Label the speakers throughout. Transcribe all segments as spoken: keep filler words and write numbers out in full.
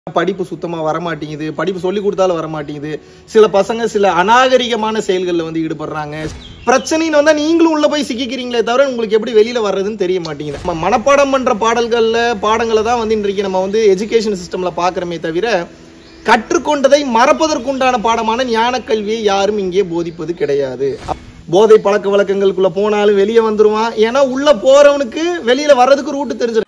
Speaker 1: படிப்பு சுத்தமா வர மாட்டேங்குது, படிப்பு சொல்லி கொடுத்தாலும் வர மாட்டேங்குது. சில பசங்க சில அநாகரிகமான செயல்களில் வந்து ஈடுபடுறாங்க. பிரச்சனைன்னு வந்தா நீங்களும் உள்ள போய் சிக்கிக்கிறீங்களே தவிர உங்களுக்கு எப்படி வெளியில வர்றதுன்னு தெரிய மாட்டேங்குது. நம்ம மனப்பாடம் பண்ற பாடல்கள்ல பாடங்களை தான் வந்து இன்றைக்கு நம்ம வந்து எஜுகேஷன் சிஸ்டம்ல பாக்குறமே தவிர கற்றுக்கொண்டதை மறப்பதற்குண்டான பாடமான ஞான கல்வியை யாரும் இங்கே போதிப்பது கிடையாது. போதை பழக்க வழக்கங்களுக்குள்ள போனாலும் வெளியே வந்துருவான். ஏன்னா உள்ள போறவனுக்கு வெளியில வர்றதுக்கு ரூட்டு தெரிஞ்சிடும்.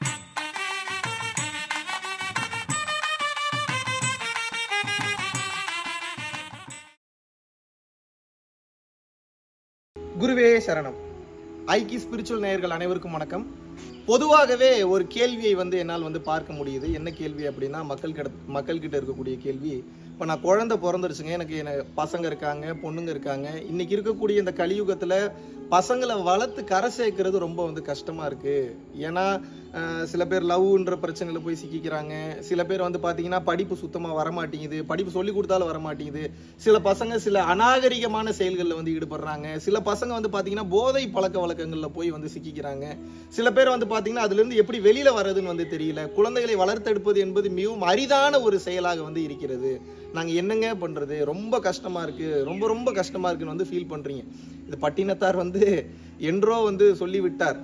Speaker 1: குருவே சரணம். ஐக்கி ஸ்பிரிச்சுவல் நேயர்கள் அனைவருக்கும் வணக்கம். பொதுவாகவே ஒரு கேள்வியை வந்து என்னால் வந்து பார்க்க முடியுது. என்ன கேள்வி அப்படின்னா, மக்கள் கிட்ட மக்கள் கிட்ட இருக்கக்கூடிய கேள்வி, இப்போ நான் குழந்தை பிறந்துருச்சுங்க, எனக்கு எனக்கு பசங்க இருக்காங்க, பொண்ணுங்க இருக்காங்க. இன்னைக்கு இருக்கக்கூடிய இந்த கலியுகத்தில் பசங்களை வளர்த்து கரை சேர்க்கறது ரொம்ப வந்து கஷ்டமாக இருக்குது. ஏன்னா சில பேர் லவ்ன்ற பிரச்சனையில் போய் சிக்கிக்கிறாங்க. சில பேர் வந்து பார்த்தீங்கன்னா படிப்பு சுத்தமாக வரமாட்டேங்குது, படிப்பு சொல்லி கொடுத்தாலும் வரமாட்டேங்குது. சில பசங்க சில அநாகரிகமான செயல்களில் வந்து ஈடுபடுறாங்க. சில பசங்க வந்து பார்த்தீங்கன்னா போதை பழக்க வழக்கங்களில் போய் வந்து சிக்கிக்கிறாங்க. சில பேர் வந்து பார்த்தீங்கன்னா அதுலேருந்து எப்படி வெளியில் வர்றதுன்னு வந்து தெரியல. குழந்தைகளை வளர்த்தெடுப்பது என்பது மிகவும் அரிதான ஒரு செயலாக வந்து இருக்கிறது. நாங்கள் என்னங்க பண்ணுறது, ரொம்ப கஷ்டமாக இருக்குது, ரொம்ப ரொம்ப கஷ்டமாக இருக்குன்னு வந்து ஃபீல் பண்ணுறீங்க. இது பட்டினத்தார் வந்து என்றோ வந்து சொல்லிவிட்டார்,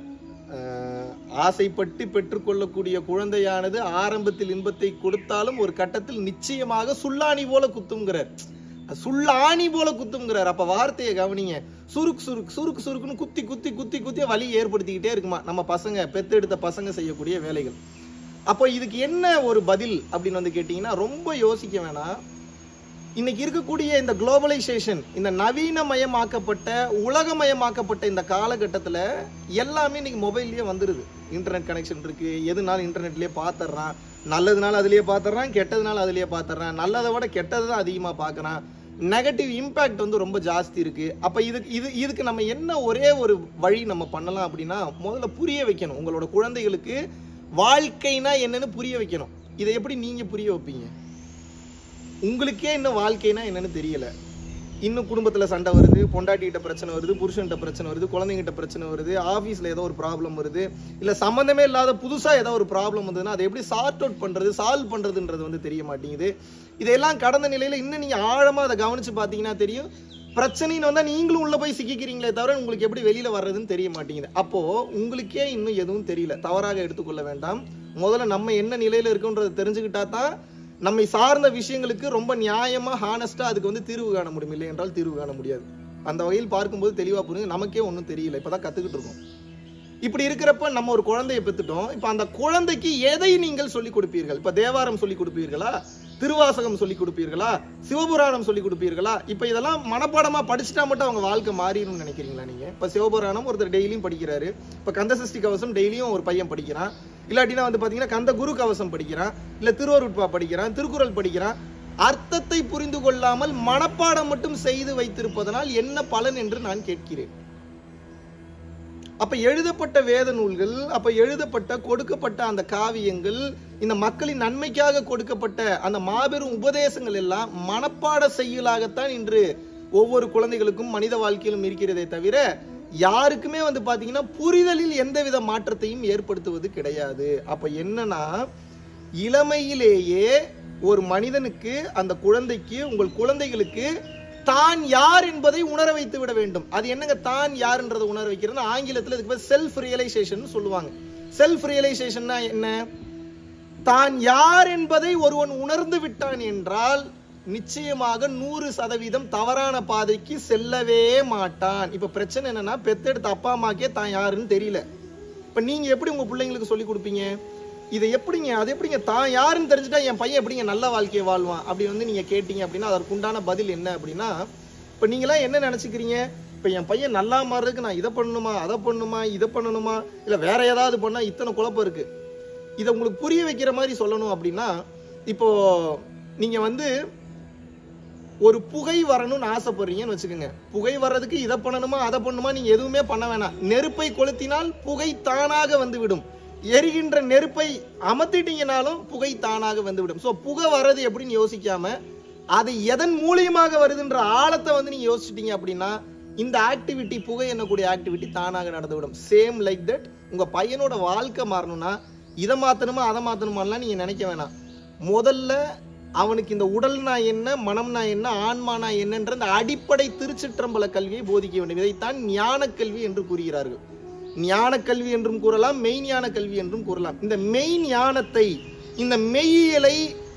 Speaker 1: ஆசைப்பட்டு பெற்றுக்கொள்ளக்கூடிய குழந்தையானது ஆரம்பத்தில் இன்பத்தை கொடுத்தாலும் ஒரு கட்டத்தில் நிச்சயமாக சுல்லாணி போல குத்துங்கிறார். சுல்லாணி போல குத்துங்கிறார். அப்ப வார்த்தையை கவனிங்க. சுருக்கு சுருக்கு சுருக்கு சுருக்குன்னு குத்தி குத்தி குத்தி குத்தி வலி ஏற்படுத்திக்கிட்டே இருக்குமா நம்ம பசங்க, பெத்தெடுத்த பசங்க செய்யக்கூடிய வேலைகள். அப்போ இதுக்கு என்ன ஒரு பதில் அப்படின்னு வந்து கேட்டீங்கன்னா, ரொம்ப யோசிக்க வேணாம். இன்னைக்கு இருக்கக்கூடிய இந்த குளோபலைசேஷன், இந்த நவீனமயமாக்கப்பட்ட உலகமயமாக்கப்பட்ட இந்த காலகட்டத்தில் எல்லாமே இன்னைக்கு மொபைல்லேயே வந்துடுது. இன்டர்நெட் கனெக்ஷன் இருக்கு, எதுனாலும் இன்டர்நெட்லேயே பார்த்துடுறான். நல்லதுனால அதுலேயே பார்த்துடுறான், கெட்டதுனால அதுலேயே பார்த்துடுறான். நல்லதை விட கெட்டது தான் அதிகமாக பார்க்குறான். நெகட்டிவ் இம்பேக்ட் வந்து ரொம்ப ஜாஸ்தி இருக்கு. அப்போ இதுக்கு இது இதுக்கு நம்ம என்ன ஒரே ஒரு வழி நம்ம பண்ணலாம் அப்படின்னா, முதல்ல புரிய வைக்கணும். உங்களோட குழந்தைகளுக்கு வாழ்க்கைனா என்னன்னு புரிய வைக்கணும். இதை எப்படி நீங்க புரிய வைப்பீங்க? உங்களுக்கே இன்னும் வாழ்க்கைனா என்னன்னு தெரியல. இன்னும் குடும்பத்துல சண்டை வருது, பொண்டாட்டிகிட்ட பிரச்சனை வருது, புருஷன்கிட்ட பிரச்சனை வருது, குழந்தைங்கிட்ட பிரச்சனை வருது, ஆஃபீஸ்ல ஏதோ ஒரு ப்ராப்ளம் வருது, இல்ல சம்பந்தமே இல்லாத புதுசா ஏதோ ஒரு ப்ராப்ளம் வந்ததுன்னா அதை எப்படி சார்ட் அவுட் பண்றது, சால்வ் பண்றதுன்றது வந்து தெரிய மாட்டேங்குது. இதெல்லாம் கடந்த நிலையில இன்னும் நீங்க ஆழமா அதை கவனிச்சு பாத்தீங்கன்னா தெரியும், பிரச்சனைன்னு வந்தா நீங்களும் உள்ள போய் சிக்கிக்கிறீங்களே தவிர உங்களுக்கு எப்படி வெளியில வர்றதுன்னு தெரிய மாட்டேங்குது. அப்போ உங்களுக்கே இன்னும் எதுவும் தெரியல, தவறாக எடுத்துக்கொள்ள வேண்டாம். முதல்ல நம்ம என்ன நிலையில இருக்குன்றதை தெரிஞ்சுக்கிட்டா தான் நம்மை சார்ந்த விஷயங்களுக்கு ரொம்ப நியாயமா ஹானஸ்டா அதுக்கு வந்து தீர்வு காண முடியும். இல்லை என்றால் தீர்வு காண முடியாது. அந்த வகையில் பார்க்கும்போது தெளிவா புரியுங்க. நமக்கே ஒன்றும் தெரியல, இப்பதான் கத்துக்கிட்டு இருக்கோம். இப்படி இருக்கிறப்ப நம்ம ஒரு குழந்தையை பெற்றுட்டோம். இப்ப அந்த குழந்தைக்கு எதை நீங்கள் சொல்லிக் கொடுப்பீர்கள்? இப்ப தேவாரம் சொல்லிக் கொடுப்பீர்களா, திருவாசகம் சொல்லிக் கொடுப்பீர்களா, சிவபுராணம் சொல்லிக் கொடுப்பீர்களா? இப்ப இதெல்லாம் மனப்பாடமா படிச்சுட்டா மட்டும் அவங்க வாழ்க்கை மாறிடும் நினைக்கிறீங்களா நீங்க? இப்ப சிவபுராணம் ஒருத்தர் டெய்லியும் படிக்கிறாரு. இப்ப கந்தசஷ்டி கவசம் டெய்லியும் ஒரு பையன் படிக்கிறான். இல்லாட்டினா வந்து பாத்தீங்கன்னா கந்த குரு கவசம் படிக்கிறான், இல்ல திருவருட்பா படிக்கிறான், திருக்குறள் படிக்கிறான். அர்த்தத்தை புரிந்து கொள்ளாமல் மனப்பாடம் மட்டும் செய்து வைத்திருப்பதனால் என்ன பலன் என்று நான் கேட்கிறேன். அப்ப எழுதப்பட்ட வேத நூல்கள், அப்ப எழுதப்பட்ட கொடுக்கப்பட்ட அந்த காவியங்கள், இந்த மக்களின் நன்மைக்காக கொடுக்கப்பட்ட அந்த மாபெரும் உபதேசங்கள் எல்லாம் மனப்பாட செய்யலாகத்தான் இன்று ஒவ்வொரு குழந்தைகளுக்கும் மனித வாழ்க்கையிலும் இருக்கிறதே தவிர யாருக்குமே வந்து பாத்தீங்கன்னா புரிதலில் எந்தவித மாற்றத்தையும் ஏற்படுத்துவது கிடையாது. அப்ப என்னன்னா, இளமையிலேயே ஒரு மனிதனுக்கு, அந்த குழந்தைக்கு, உங்கள் குழந்தைகளுக்கு தான் யார் என்பதை உணர வைத்து விட வேண்டும். அது என்னங்க தான் யார்ன்றதை உணர வைக்கிறது? ஆங்கிலத்தில் இதுக்கு பேர் செல்ஃப் ரியலைசேஷன் சொல்லுவாங்க. செல்ஃப் ரியலைசேஷன்னா என்ன? தான் யார் என்பதை ஒருவன் உணர்ந்து விட்டான் என்றால் நிச்சயமாக நூறு சதவீதம் தவறான பாதைக்கு செல்லவே மாட்டான். இப்ப பிரச்சனை என்னன்னா, பெத்தெடுத்த அப்பா அம்மாக்கே தான் யாருன்னு தெரியல. இப்ப நீங்க எப்படி உங்க பிள்ளைங்களுக்கு சொல்லி கொடுப்பீங்க? இதை எப்படிங்க, அது எப்படிங்க தான் யாருன்னு தெரிஞ்சுட்டா என் பையன் எப்படிங்க நல்ல வாழ்க்கையை வாழ்வான் அப்படி வந்து நீங்க கேட்டீங்க அப்படின்னா அதற்கு உண்டான பதில் என்ன அப்படின்னா, இப்ப நீங்களாம் என்ன நினைச்சுக்கிறீங்க? இப்ப என் பையன் நல்லா மாறுறதுக்கு நான் இதை பண்ணணுமா, அதை பண்ணணுமா, இதை பண்ணணுமா, இல்ல வேற ஏதாவது பண்ணா இத்தனை குழப்பம் இருக்கு. இதை உங்களுக்கு புரிய வைக்கிற மாதிரி சொல்லணும் அப்படின்னா, இப்போ நீங்க வந்து ஒரு புகை வரணும்னு ஆசைப்படுறீங்கன்னு வச்சுக்கோங்க. புகை வர்றதுக்கு இதை பண்ணணுமா, அதை பண்ணணுமா, நீங்க எதுவுமே பண்ண வேணாம். நெருப்பை கொளுத்தினால் புகை தானாக வந்து விடும். எரிகின்ற நெருப்பை அமர்த்திட்டீங்கனாலும் புகை தானாக வந்துவிடும். ஸோ புகை வர்றது எப்படின்னு யோசிக்காம அது எதன் மூலியமாக வருதுன்ற ஆழத்தை வந்து நீங்க யோசிச்சிட்டீங்க அப்படின்னா இந்த ஆக்டிவிட்டி, புகை என்னக்கூடிய ஆக்டிவிட்டி தானாக நடந்துவிடும். சேம் லைக் தட் உங்க பையனோட வாழ்க்கை மாறணும்னா இதை மாத்தணுமா அதை மாத்தணுமாலாம் நீங்க நினைக்க வேணாம். முதல்ல அவனுக்கு இந்த உடல்னா என்ன, மனம்னா என்ன, ஆன்மானா என்னன்ற அந்த அடிப்படை திருச்சிற்றம்பல கல்வியை போதிக்க வேண்டும். இதைத்தான் ஞான கல்வி என்று கூறுகிறார்கள். ஞான கல்வி என்றும் கூறலாம், மெய்ஞான கல்வி என்றும் கூறலாம். இந்த மெய் ஞானத்தை, இந்த மெய்யியலை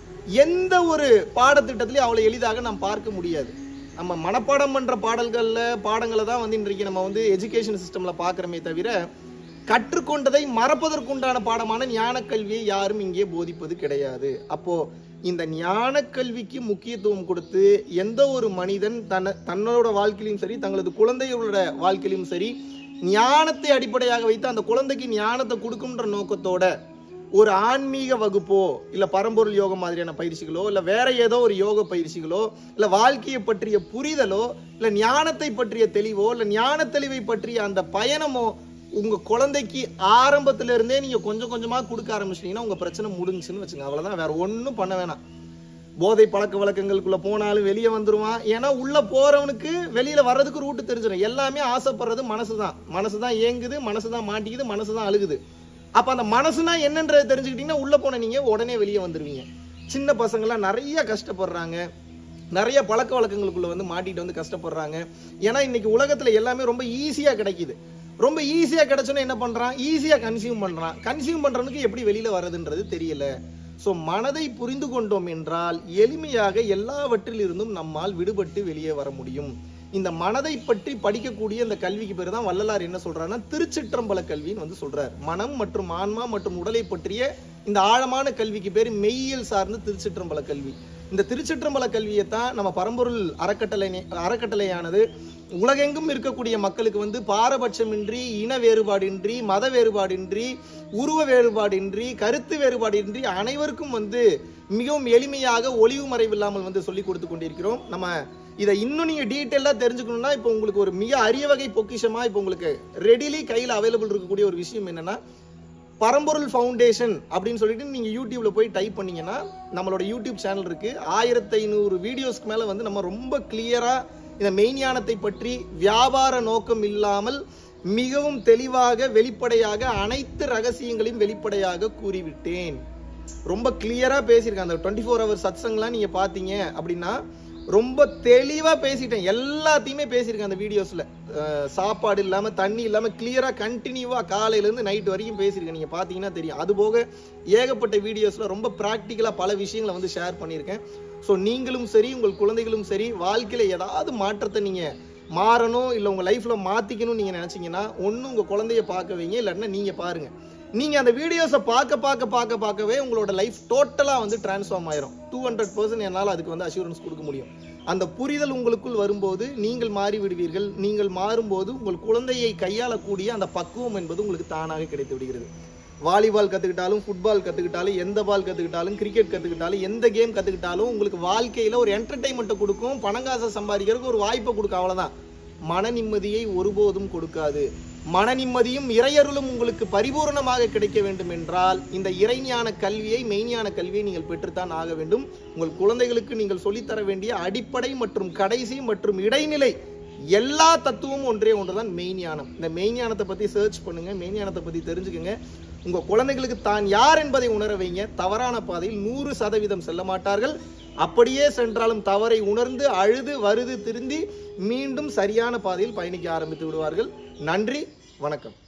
Speaker 1: எந்த ஒரு பாடத்திட்டத்திலையும் அவ்வளவு எளிதாக நாம் பார்க்க முடியாது. நம்ம மனப்பாடம் பண்ற பாடல்கள்ல பாடங்களை தான் வந்து இன்றைக்கு நம்ம வந்து எஜுகேஷன் சிஸ்டம்ல பார்க்கிறோமே தவிர, கற்றுக்கொண்டதை மறப்பதற்குண்டான பாடமான ஞான கல்வியை யாரும் இங்கே போதிப்பது கிடையாது. அப்போ இந்த ஞான கல்விக்கு முக்கியத்துவம் கொடுத்து எந்த ஒரு மனிதன் தன்ன தன்னோட வாழ்க்கையிலும் சரி, தங்களது குழந்தைகளோட வாழ்க்கையிலும் சரி, ஞானத்தை அடிப்படையாக வைத்து அந்த குழந்தைக்கு ஞானத்தை கொடுக்கும்ன்ற நோக்கத்தோட ஒரு ஆன்மீக வகுப்போ, இல்ல பரம்பொருள் யோகம் மாதிரியான பயிற்சிகளோ, இல்ல வேற ஏதோ ஒரு யோக பயிற்சிகளோ, இல்ல வாழ்க்கையை பற்றிய புரிதலோ, இல்ல ஞானத்தை பற்றிய தெளிவோ, இல்ல ஞான தெளிவை பற்றிய அந்த பயணமோ உங்க குழந்தைக்கு ஆரம்பத்துல இருந்தே நீங்க கொஞ்சம் கொஞ்சமா கொடுக்க ஆரம்பிச்சிட்டீங்கன்னா உங்க பிரச்சனை முடிஞ்சுன்னு வச்சுங்க. அவ்வளவுதான், வேற ஒன்றும் பண்ண வேணாம். போதை பழக்க வழக்கங்களுக்குள்ள போனாலும் வெளியே வந்துருவான். ஏன்னா உள்ள போறவனுக்கு வெளியில வர்றதுக்கு ரூட்டு தெரிஞ்சிடும். எல்லாமே ஆசைப்படுறது மனசுதான். மனசுதான் ஏங்குது, மனசுதான் மாட்டிக்குது, மனசுதான் அழுகுது. அப்ப அந்த மனசுனா என்னன்றதை தெரிஞ்சுக்கிட்டீங்கன்னா உள்ள போன நீங்க உடனே வெளியே வந்துருவீங்க. சின்ன பசங்கள்லாம் நிறைய கஷ்டப்படுறாங்க, நிறைய பழக்க வழக்கங்களுக்குள்ள வந்து மாட்டிட்டு வந்து கஷ்டப்படுறாங்க. ஏன்னா இன்னைக்கு உலகத்துல எல்லாமே ரொம்ப ஈஸியா கிடைக்குது. ரொம்ப ஈஸியா கிடைச்சோன்னா என்ன பண்றான், ஈஸியா கன்சியூம் பண்றான். கன்சியூம் பண்றவனுக்கு எப்படி வெளியில வர்றதுன்றது தெரியல. சோ மனதை புரிந்து கொண்டோம் என்றால் எளிமையாக எல்லாவற்றில் இருந்தும் நம்மால் விடுபட்டு வெளியே வர முடியும். இந்த மனதை பற்றி படிக்கக்கூடிய இந்த கல்விக்கு பேர் தான் வள்ளலார் என்ன சொல்றாருன்னா திருச்சிற்றம்பல கல்வின்னு வந்து சொல்றாரு. மனம் மற்றும் ஆன்மா மற்றும் உடலை பற்றிய இந்த ஆழமான கல்விக்கு பேர் மெய்யியல் சார்ந்த திருச்சிற்றம்பல கல்வி. இந்த திருச்சிற்றம்பல கல்வியை தான் நம்ம பரம்பொருள் அறக்கட்டளை அறக்கட்டளையானது உலகெங்கும் இருக்கக்கூடிய மக்களுக்கு வந்து பாரபட்சமின்றி, இன வேறுபாடின்றி, மத வேறுபாடின்றி, உருவ வேறுபாடின்றி, கருத்து வேறுபாடின்றி அனைவருக்கும் வந்து மிகவும் எளிமையாக ஒளிவு மறைவில்லாமல் வந்து சொல்லி கொடுத்து கொண்டிருக்கிறோம். நம்ம இதை இன்னும் நீங்க டீட்டெயிலா தெரிஞ்சுக்கணும்னா இப்போ உங்களுக்கு ஒரு மிக அரிய வகை பொக்கிஷமா இப்போ உங்களுக்கு ரெடிலி கையில் அவைலபிள் இருக்கக்கூடிய ஒரு விஷயம் என்னன்னா, பரம்பொருள் ஃபவுண்டேஷன் அப்படின்னு சொல்லிட்டு நீங்க யூடியூப்ல போய் டைப் பண்ணீங்கன்னா நம்மளோட யூடியூப் சேனல் இருக்கு. ஆயிரத்தி ஐநூறு வீடியோஸ்க்கு மேல வந்து நம்ம ரொம்ப கிளியரா இந்த மெய்ஞானத்தை பற்றி வியாபார நோக்கம் இல்லாமல் மிகவும் தெளிவாக வெளிப்படையாக அனைத்து ரகசியங்களையும் வெளிப்படையாக கூறிவிட்டேன். ரொம்ப கிளியரா பேசியிருக்கேன். அந்த டுவெண்ட்டி ஃபோர் ஹவர் சத்சங்லாம் நீங்க பாத்தீங்க அப்படின்னா ரொம்ப தெளிவா பேசிட்டேன். எல்லாத்தையுமே பேசியிருக்கேன் அந்த வீடியோஸ்ல. சாப்பாடு இல்லாம, தண்ணி இல்லாம கிளியரா கண்டினியூவா காலையில இருந்து நைட் வரைக்கும் பேசியிருக்கேன். நீங்க பாத்தீங்கன்னா தெரியும். அது போக ஏகப்பட்ட வீடியோஸ்ல ரொம்ப பிராக்டிக்கலா பல விஷயங்களை வந்து ஷேர் பண்ணியிருக்கேன். ஸோ நீங்களும் சரி, உங்கள் குழந்தைகளும் சரி, வாழ்க்கையில ஏதாவது மாற்றத்தை நீங்க மாறணும், இல்லை உங்க லைஃப்ல மாத்திக்கணும்னு நீங்க நினைச்சீங்கன்னா ஒன்னு உங்க குழந்தைய பார்க்க வைங்க, இல்லைன்னா நீங்க பாருங்க. நீங்க அந்த வீடியோஸை பார்க்க பார்க்க பார்க்க பார்க்கவே உங்களோட லைஃப் டோட்டலா வந்து டிரான்ஸ்ஃபார்ம் ஆயிரும். டூ ஹண்ட்ரட் பர்சன்ட் என்னால் அதுக்கு வந்து அஷூரன்ஸ் கொடுக்க முடியும். அந்த புரிதல் உங்களுக்குள் வரும்போது நீங்கள் மாறி விடுவீர்கள். நீங்கள் மாறும்போது உங்கள் குழந்தையை கையாளக்கூடிய அந்த பக்குவம் என்பது உங்களுக்கு தானாக கிடைத்து விடுகிறது. வாலிபால் கற்றுக்கிட்டாலும், ஃபுட்பால் கற்றுக்கிட்டாலும், எந்த பால் கற்றுக்கிட்டாலும், கிரிக்கெட் கற்றுக்கிட்டாலும், எந்த கேம் கற்றுக்கிட்டாலும் உங்களுக்கு வாழ்க்கையில் ஒரு என்டர்டைன்மெண்ட்டை கொடுக்கும், பணங்காசை சம்பாதிக்கிறதுக்கு ஒரு வாய்ப்பை கொடுக்கும். அவ்வளோதான். மன நிம்மதியை ஒருபோதும் கொடுக்காது. மன நிம்மதியும் இறையருளும் உங்களுக்கு பரிபூர்ணமாக கிடைக்க வேண்டும் என்றால் இந்த இறைஞான கல்வியை, மெய்ஞான கல்வியை நீங்கள் பெற்றுத்தான் ஆக வேண்டும். உங்கள் குழந்தைகளுக்கு நீங்கள் சொல்லித்தர வேண்டிய அடிப்படை மற்றும் கடைசி மற்றும் இடைநிலை எல்லா தத்துவமும் ஒன்றே ஒன்றுதான் மெய்ஞானம். இந்த மெய்ஞானத்தை பத்தி சர்ச் பண்ணுங்க, மெய்ஞானத்தை பத்தி தெரிஞ்சுக்கங்க. உங்க குழந்தைகளுக்கு தான் யார் என்பதை உணர வைங்க. தவறான பாதையில் நூறு சதவீதம் செல்ல மாட்டார்கள். அப்படியே சென்றாலும் தவறை உணர்ந்து அழுது வருது திருந்தி மீண்டும் சரியான பாதையில் பயணிக்க ஆரம்பித்து விடுவார்கள். நன்றி, வணக்கம்.